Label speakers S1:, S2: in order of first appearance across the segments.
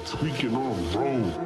S1: tweaking on the road.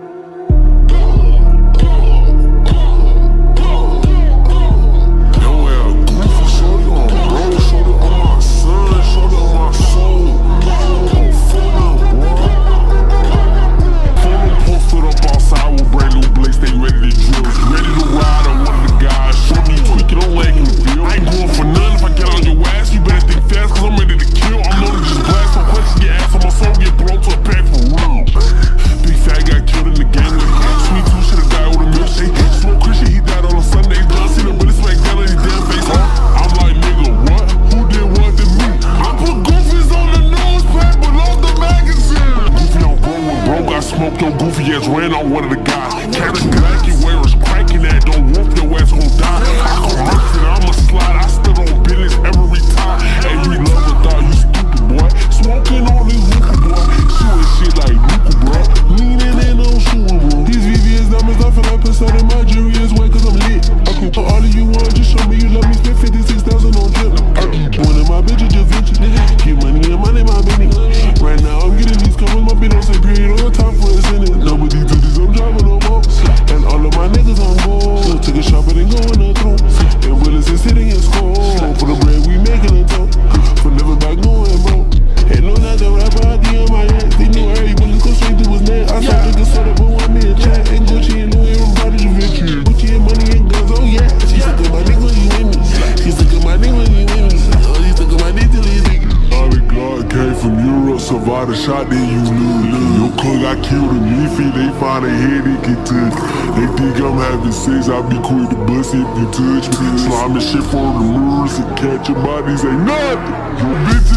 S1: Smoked your goofy ass, ran on one of the guys. Cadillac, you where it's cranking at, don't whoop your ass gon' die. I go murk it, I'ma slide, I spit on business every time. Hey, you love it, thought you stupid, boy. Smoking on this hookah, boy. Shooting shit like Luka, bro. Leaning in on shooting, bro. These VVS diamonds, I feel like percent in my jewelry is way, cause I'm lit. I can put all of you on, just show me you love me, spend 56,000 on drip. I keep one of my bitches, Da Vinci. Keep money in money, my Benny. Right now, I'm getting these covers, my bitch don't say period on top for a sentence. Nobody do this, I'm driving no more. And all of my niggas on board. So took a shot, but ain't going to throw. And Willis is sitting in score. For the bread, we making a toe. For never back going, bro. Ain't no not the rapper, I DM my ass. They knew every bullet go straight to his neck. I saw niggas so that, but want me a chat. And Gucci and Louis and brought Da Vinci. Gucci and money and guns, oh yeah. She took my dick when you with me. She took my dick when you with me. Oh, she took my dick till he dick. All the God came from Europe, survived a shot, then you lose. Your clone got killed in me, feet, they find a head, they get touched. They think I'm having sex, I'll be quick to bust if you touch me. Slime and shit for the murders and catch your bodies ain't nothing. Your bitches